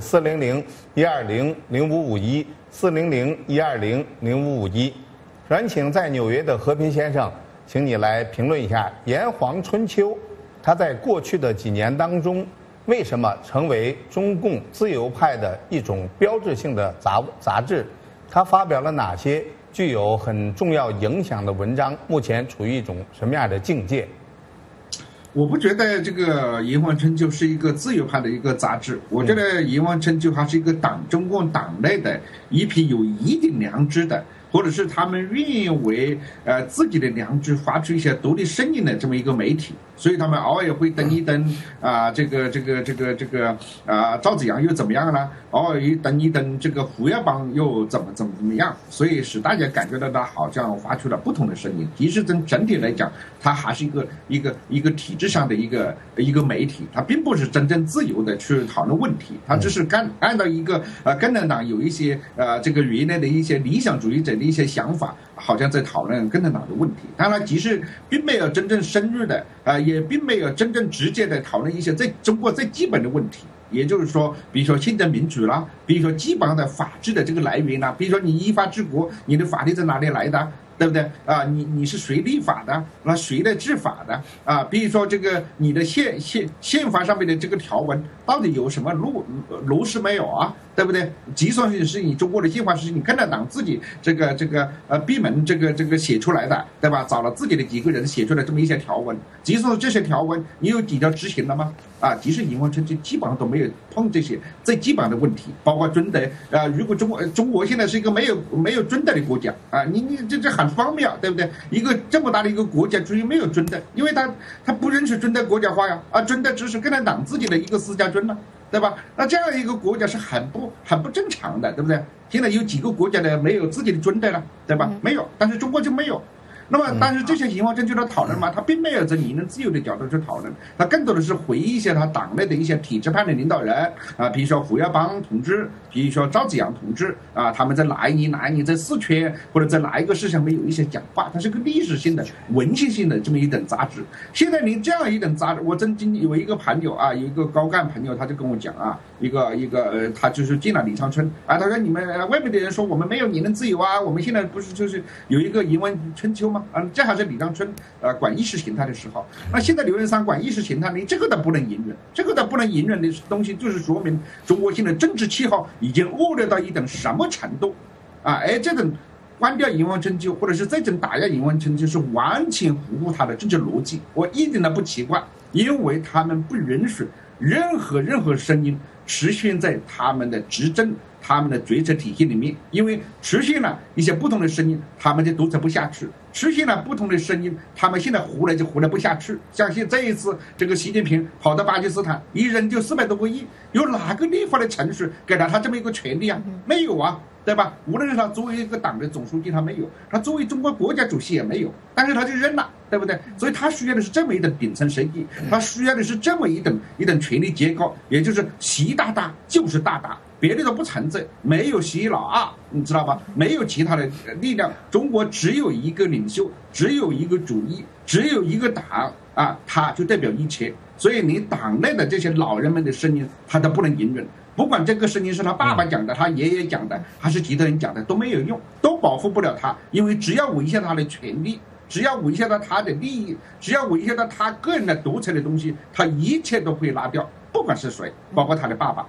400-120-0551，400-120-0551。软请在纽约的和平先生，请你来评论一下《炎黄春秋》，它在过去的几年当中，为什么成为中共自由派的一种标志性的杂志？它发表了哪些具有很重要影响的文章，目前处于一种什么样的境界？ 我不觉得这个《炎黄春秋》是一个自由派的一个杂志，我觉得《炎黄春秋》还是一个中共党内的一批有一定良知的，或者是他们愿意为自己的良知发出一些独立声音的这么一个媒体，所以他们偶尔会登一登赵紫阳又怎么样了，偶尔登一登这个胡耀邦又怎么样，所以使大家感觉到他好像发出了不同的声音。其实整体来讲，它还是一个体制上的一个媒体，它并不是真正自由的去讨论问题，它只是按照一个共产党有一些这个原来的一些理想主义者的一些想法，好像在讨论共产党的问题。当然，其实并没有真正深入的也并没有真正直接的讨论一些在中国最基本的问题。也就是说，比如说宪政民主啦，比如说基本上的法治的这个来源啦，比如说你依法治国，你的法律在哪里来的？对不对啊？你是谁立法的？那谁来治法的啊？比如说这个你的宪法上面的这个条文到底有什么落实没有啊？对不对？计算是你中国的宪法是你共产党自己闭门这个写出来的，对吧？找了自己的几个人写出来这么一些条文，计算这些条文你有几条执行了吗？啊，其实炎黄春秋基本上都没有碰这些最基本的问题，包括军队啊。如果中国现在是一个没有军队的国家啊，你这很荒谬，对不对？一个这么大的一个国家居然没有军队，因为他不认识军队国家化呀，啊，军队只是共产党自己的一个私家军了，对吧？那这样一个国家是很不正常的，对不对？现在有几个国家呢没有自己的军队了，对吧？没有，但是中国就没有。那么，但是这些炎黄春秋的讨论嘛，他并没有从言论自由的角度去讨论，他更多的是回忆一些他党内的一些体制派的领导人啊，比如说胡耀邦同志，比如说赵紫阳同志啊，他们在哪一年在四川或者在哪一个事上面有一些讲话，它是个历史性的、文学性的这么一本杂志。现在你这样一本杂志，我曾经有一个朋友啊，有一个高干朋友，他就跟我讲啊，他就是进了李长春啊，他说你们外面的人说我们没有言论自由啊，我们现在不是就是有一个炎黄春秋。这还是李长春管意识形态的时候。那现在刘元山管意识形态，你这个都不能隐忍，这个都不能隐忍的东西，就是说明中国现在政治气候已经恶劣到一种什么程度啊！而这种关掉炎黄春秋，或者是这种打压炎黄春秋，是完全符合他的政治逻辑，我一点都不奇怪，因为他们不允许任何声音实现在他们的执政、他们的决策体系里面，因为出现了一些不同的声音，他们就独裁不下去；出现了不同的声音，他们现在活了就活了不下去。相信这一次，这个习近平跑到巴基斯坦，一人就400多个亿，有哪个立法的程序给了他这么一个权利啊？没有啊，对吧？无论是他作为一个党的总书记，他没有；他作为中国国家主席也没有，但是他就扔了，对不对？所以他需要的是这么一种顶层设计，他需要的是这么一种权力结构，也就是习大大就是大大。别的都不存在，没有习老二，你知道吧？没有其他的力量，中国只有一个领袖，只有一个主义，只有一个党啊，他就代表一切。所以你党内的这些老人们的声音，他都不能隐忍，不管这个声音是他爸爸讲的，他爷爷讲的，还是其他人讲的，都没有用，都保护不了他，因为只要违下他的权利， 只要威胁到他的利益，只要威胁到他个人的独裁的东西，他一切都会拿掉，不管是谁，包括他的爸爸。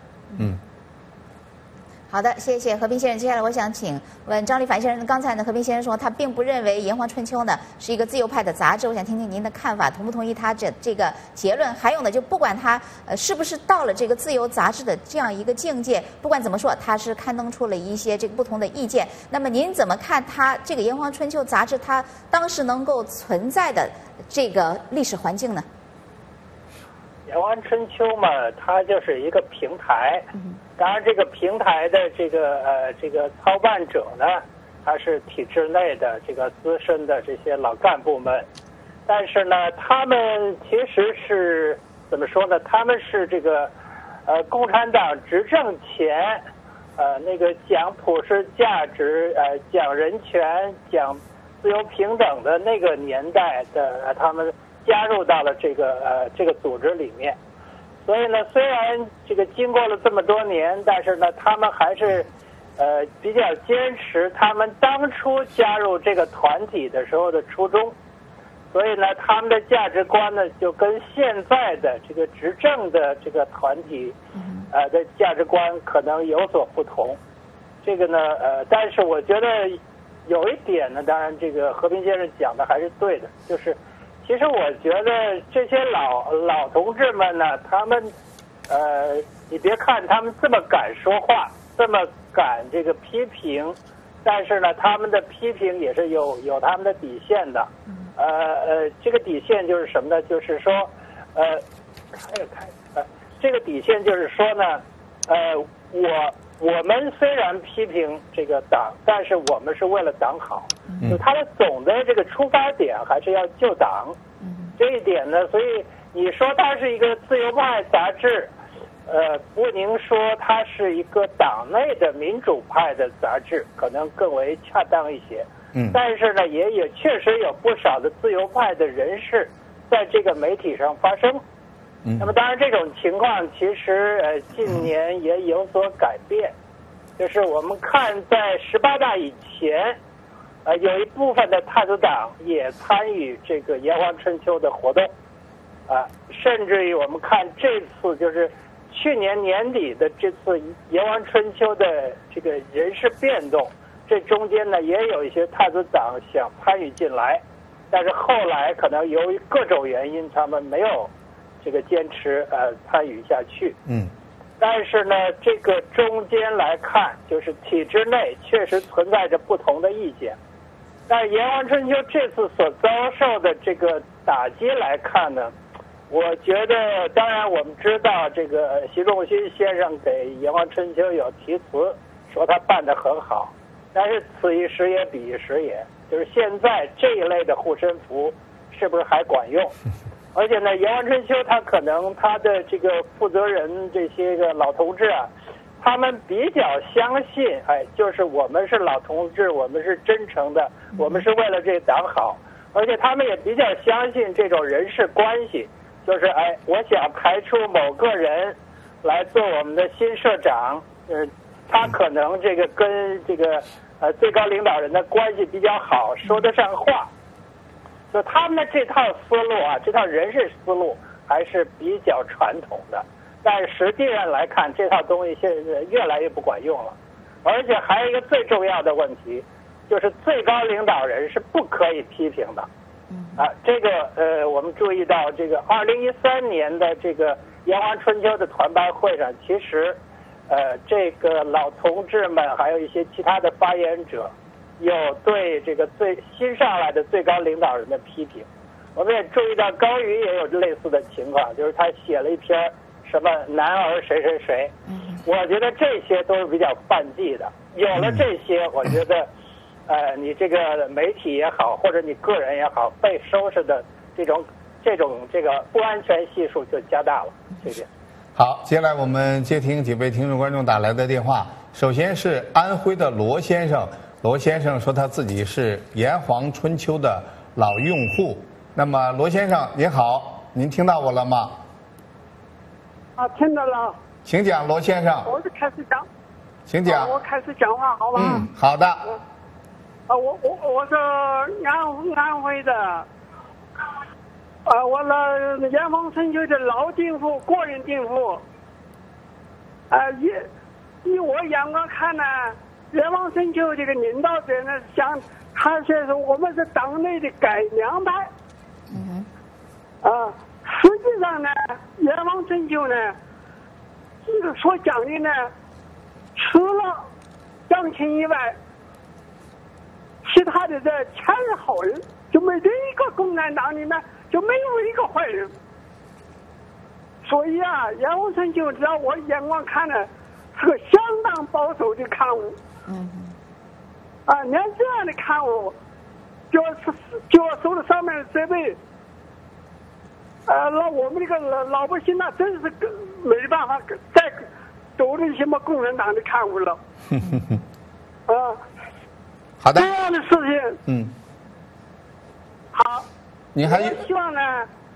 好的，谢谢和平先生。接下来我想请问张立凡先生，刚才呢和平先生说他并不认为《炎黄春秋》呢是一个自由派的杂志，我想听听您的看法，同不同意他这个结论？还有呢，就不管他是不是到了这个自由杂志的这样一个境界，不管怎么说，他是刊登出了一些这个不同的意见。那么您怎么看他这个《炎黄春秋》杂志它当时能够存在的这个历史环境呢？ 炎黄春秋嘛，它就是一个平台。当然，这个平台的这个操办者呢，他是体制内的这个资深的这些老干部们。但是呢，他们其实是怎么说呢？他们是这个共产党执政前那个讲普世价值、讲人权、讲自由平等的那个年代的，他们加入到了这个组织里面。所以呢，虽然这个经过了这么多年，但是呢，他们还是比较坚持他们当初加入这个团体的时候的初衷。所以呢，他们的价值观呢，就跟现在的这个执政的这个团体的价值观可能有所不同。这个呢，但是我觉得有一点呢，当然这个和平先生讲的还是对的，就是其实我觉得这些老同志们呢，他们你别看他们这么敢说话，这么敢这个批评，但是呢，他们的批评也是有他们的底线的。这个底线就是什么呢？就是说，这个底线就是说呢，我们虽然批评这个党，但是我们是为了党好。就它的总的这个出发点还是要救党。这一点呢，所以你说它是一个自由派杂志，不能说它是一个党内的民主派的杂志，可能更为恰当一些。但是呢，也确实有不少的自由派的人士在这个媒体上发声。那么当然这种情况其实近年也有所改变，就是我们看在18大以前，有一部分的太子党也参与这个炎黄春秋的活动，甚至于我们看这次就是去年年底的这次炎黄春秋的这个人事变动，这中间呢也有一些太子党想参与进来，但是后来可能由于各种原因，他们没有这个坚持参与下去。但是呢，这个中间来看，就是体制内确实存在着不同的意见。但是炎黄春秋这次所遭受的这个打击来看呢，我觉得当然我们知道这个习仲勋先生给炎黄春秋有题词，说他办得很好，但是此一时也彼一时也，就是现在这一类的护身符是不是还管用？而且呢，炎黄春秋他可能他的这个负责人这些个老同志啊，他们比较相信，就是我们是老同志，我们是真诚的，我们是为了这个党好，而且他们也比较相信这种人事关系，就是我想排出某个人来做我们的新社长，他可能这个跟这个最高领导人的关系比较好，说得上话。就他们的这套思路啊，这套人事思路还是比较传统的，但实际上来看，这套东西现在越来越不管用了。而且还有一个最重要的问题，就是最高领导人是不可以批评的。这个我们注意到这个2013年的这个炎黄春秋的团拜会上，其实这个老同志们还有一些其他的发言者，有对这个新上来的最高领导人的批评。我们也注意到高瑜也有类似的情况，就是他写了一篇什么男儿谁谁谁，我觉得这些都是比较犯忌的。有了这些，我觉得你这个媒体也好，或者你个人也好，被收拾的这种这个不安全系数就加大了。谢谢。 好，接下来我们接听几位听众观众打来的电话。首先是安徽的罗先生，罗先生说他自己是炎黄春秋的老用户。那么罗先生您好，您听到我了吗？ 听到了。 请讲，罗先生。 我就开始讲。 请讲。 我开始讲话好吧？ 好的。 我是安徽的，我的炎黄春秋的老订户，个人订户。以我眼光看呢，炎黄春秋这个领导者呢，他是我们是党内的改良派。实际上呢，炎黄春秋呢，所讲的呢，除了张青以外，其他的这全是好人，就没有一个共产党里面就没有一个坏人。所以啊，炎黄春秋只要我眼光看呢，是个相当保守的刊物。连这样的刊物，就要受到上面的责备。那我们这个老百姓那真是没办法再读那什么共产党的刊物了。 好的。 这样的事情，好。 你还希望呢，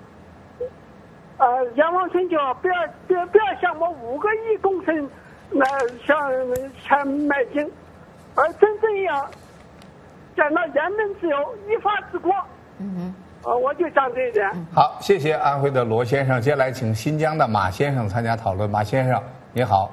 炎黄春秋不要向我5个亿工程向前迈进，而真正要讲到言论自由、依法治国。我就讲这一点。 好，谢谢安徽的罗先生。接下来请新疆的马先生参加讨论。马先生，你好。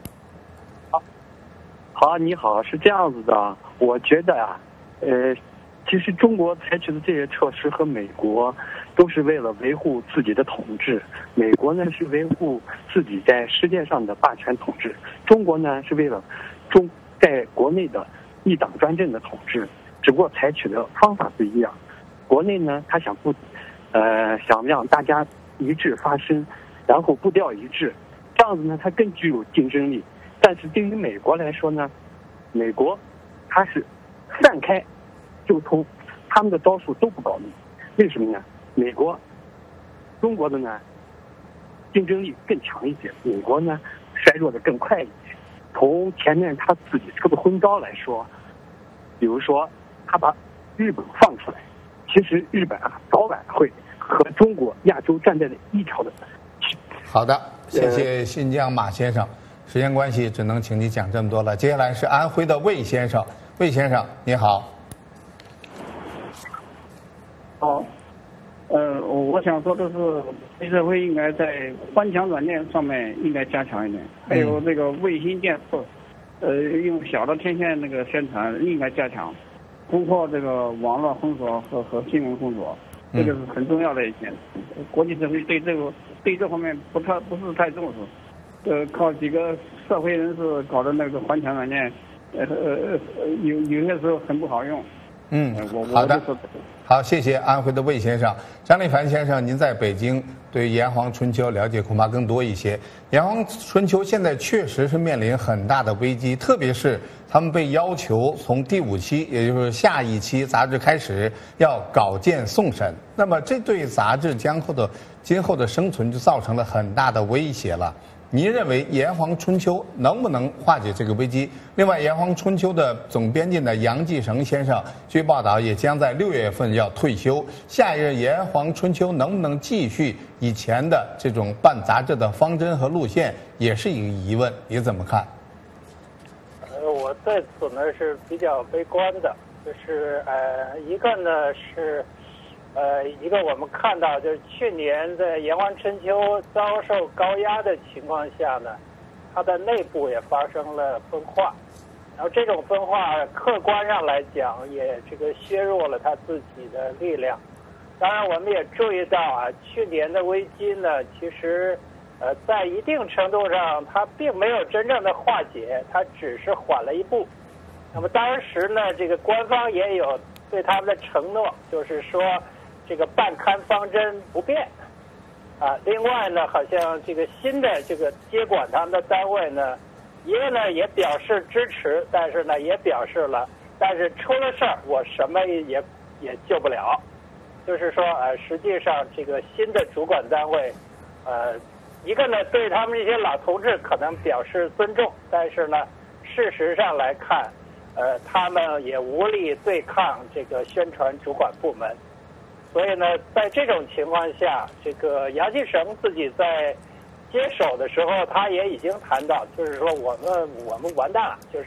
好，你好，是这样子的，我觉得啊，其实中国采取的这些措施和美国都是为了维护自己的统治。美国呢是维护自己在世界上的霸权统治，中国呢是为了在国内的一党专政的统治，只不过采取的方法不一样。国内呢，他想让大家一致发声，然后步调一致，这样子呢，它更具有竞争力。但是对于美国来说呢，美国它是散开就通，他们的招数都不高明。为什么呢？中国的呢竞争力更强一些，美国呢衰弱的更快一些。从前面他自己这个昏招来说，比如说他把日本放出来。其实日本早晚会和中国、亚洲站在了一条的。 好的，谢谢新疆马先生。时间关系，只能请你讲这么多了。接下来是安徽的魏先生，魏先生你好。 好，我想说的是，黑社会应该在翻墙软件上面应该加强一点，还有这个卫星建设，用小的天线那个宣传应该加强。突破这个网络封锁和新闻封锁，这个是很重要的一点。国际社会对这方面不是太重视，靠几个社会人士搞的那个翻墙软件，有些时候很不好用。 好的，好，谢谢安徽的魏先生。张立凡先生，您在北京对炎黄春秋了解恐怕更多一些。炎黄春秋现在确实是面临很大的危机，特别是他们被要求从第5期，也就是下一期杂志开始要稿件送审，那么这对杂志今后的生存就造成了很大的威胁了。您认为炎黄春秋能不能化解这个危机？另外，炎黄春秋的总编辑呢杨继绳先生，据报道也将在6月份要退休。下一任炎黄春秋能不能继续以前的这种办杂志的方针和路线，也是一个疑问。你怎么看？ 我对此呢是比较悲观的，就是一个呢是。一个我们看到就是去年在炎黄春秋遭受高压的情况下呢，它的内部也发生了分化，然后这种分化客观上来讲也这个削弱了它自己的力量。当然我们也注意到去年的危机呢，其实在一定程度上它并没有真正的化解，它只是缓了一步。那么当时呢，这个官方也有对他们的承诺，就是说这个办刊方针不变，另外呢，好像这个新的这个接管他们的单位呢，一个呢也表示支持，但是呢也表示了，但是出了事儿我什么也救不了，就是说实际上这个新的主管单位，一个呢对他们这些老同志可能表示尊重，但是呢事实上来看，他们也无力对抗这个宣传主管部门。所以呢，在这种情况下，这个杨继绳自己在接手的时候，他也已经谈到，就是说我们完蛋了，就是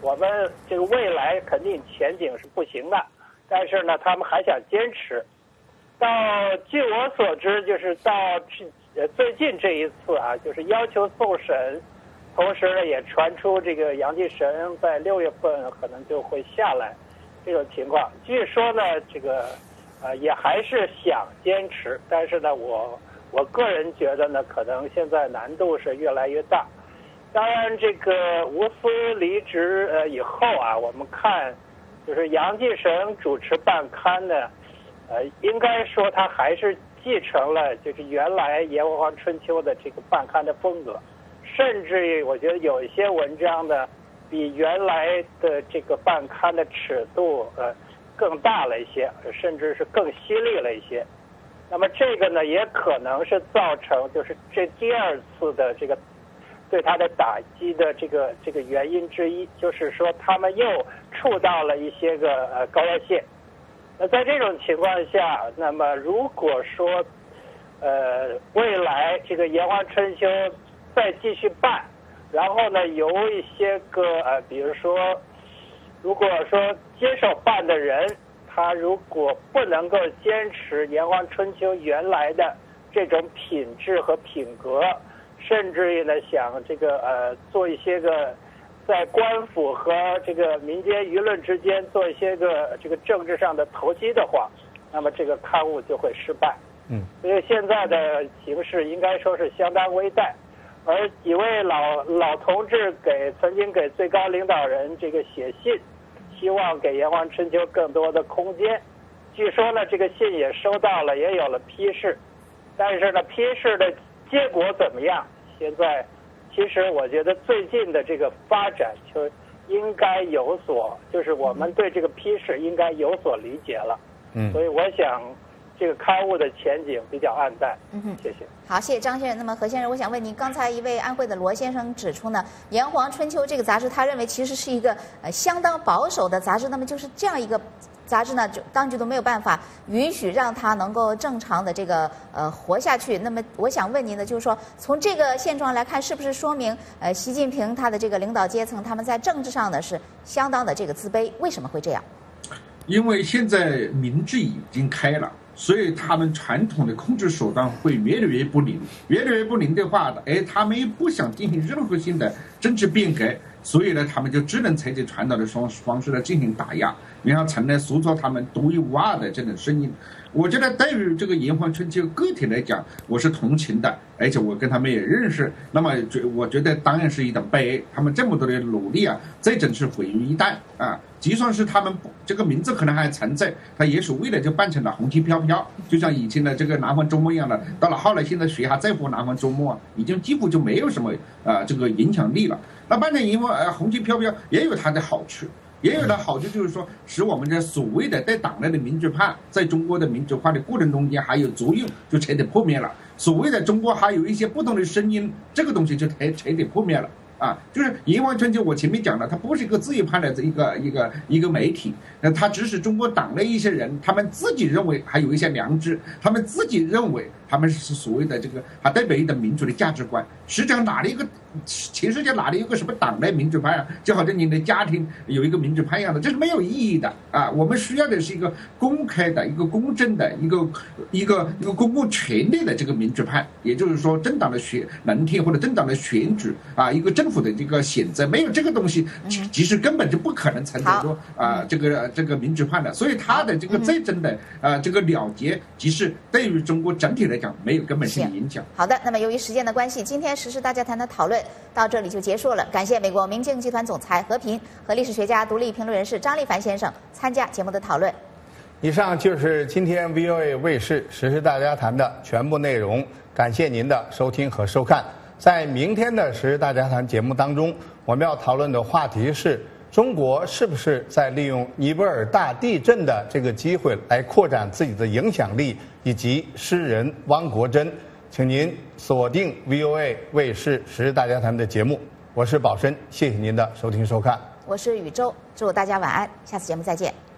我们这个未来肯定前景是不行的，但是呢，他们还想坚持。据我所知，就是到最近这一次啊，就是要求送审，同时呢也传出这个杨继绳在6月份可能就会下来这种情况。据说呢，这个也还是想坚持，但是呢，我个人觉得呢，可能现在难度是越来越大。当然，这个吴思离职以后啊，我们看就是杨继绳主持办刊呢，应该说他还是继承了就是原来《炎黄春秋》的这个办刊的风格，甚至于我觉得有一些文章呢，比原来的这个办刊的尺度更大了一些，甚至是更犀利了一些。那么这个呢，也可能是造成就是这第二次的这个对他的打击的这个原因之一，就是说他们又触到了一些个高压线。那在这种情况下，那么如果说未来这个《炎黄春秋》再继续办，然后呢由一些个比如说如果说接手办的人，他如果不能够坚持《炎黄春秋》原来的这种品质和品格，甚至于呢想这个做一些个在官府和这个民间舆论之间做一些个这个政治上的投机的话，那么这个刊物就会失败。所以现在的形势应该说是相当危殆，而几位老同志曾经给最高领导人这个写信，希望给《炎黄春秋》更多的空间。据说呢，这个信也收到了，也有了批示，但是呢，批示的结果怎么样？现在其实我觉得最近的这个发展就应该就是我们对这个批示应该有所理解了。所以我想这个刊物的前景比较暗淡。谢谢。 好，谢谢张先生。那么何先生，我想问您，刚才一位安徽的罗先生指出呢，《炎黄春秋》这个杂志，他认为其实是一个相当保守的杂志。那么就是这样一个杂志呢，当局都没有办法允许让它能够正常的这个活下去。那么我想问您的就是说，从这个现状来看，是不是说明习近平他的这个领导阶层他们在政治上呢是相当的这个自卑？为什么会这样？ 因为现在民智已经开了，所以他们传统的控制手段会越来越不灵，越来越不灵的话，他们又不想进行任何性的政治变革，所以呢，他们就只能采取传统的方式来进行打压，然后才能塑造他们独一无二的这种声音。我觉得对于这个《炎黄春秋》个体来讲，我是同情的，而且我跟他们也认识。那么我觉得当然是一种悲哀，他们这么多的努力啊，最终是毁于一旦啊！就算是他们这个名字可能还存在，他也是为了就办成了红旗飘飘，就像以前的这个南方周末一样的。到了后来，现在谁还在乎南方周末？已经几乎就没有什么这个影响力了。那办成红旗飘飘也有它的好处。也有的好处就是说，使我们的所谓的对党内的民主派，在中国的民主化的过程中间还有作用，就彻底破灭了。所谓的中国还有一些不同的声音，这个东西就彻底破灭了。就是《炎黄春秋》，我前面讲了，它不是一个自由派的一个媒体，它只是中国党内一些人，他们自己认为还有一些良知，他们自己认为他们是所谓的这个还代表一种民主的价值观。实际上全世界哪里有个什么党内民主派啊？就好像你的家庭有一个民主派一样的，这是没有意义的啊！我们需要的是一个公开的、一个公正的、一个公共权力的这个民主派，也就是说政党的能替或者政党的选举啊，一个政府的这个选择，没有这个东西，其实根本就不可能存在说这个民主派的。所以他的这个最终的这个了结，其实对于中国整体来讲没有根本性的影响。 好的，那么由于时间的关系，今天时事大家谈的讨论到这里就结束了。感谢美国明镜集团总裁何平和历史学家、独立评论人士张立凡先生参加节目的讨论。 以上就是今天 VOA 卫视时事大家谈的全部内容，感谢您的收听和收看。在明天的时事大家谈节目当中，我们要讨论的话题是中国是不是在利用尼泊尔大地震的这个机会来扩展自己的影响力，以及诗人汪国真。请您锁定 VOA 卫视时事大家谈的节目，我是宝生，谢谢您的收听收看。 我是宇宙，祝大家晚安，下次节目再见。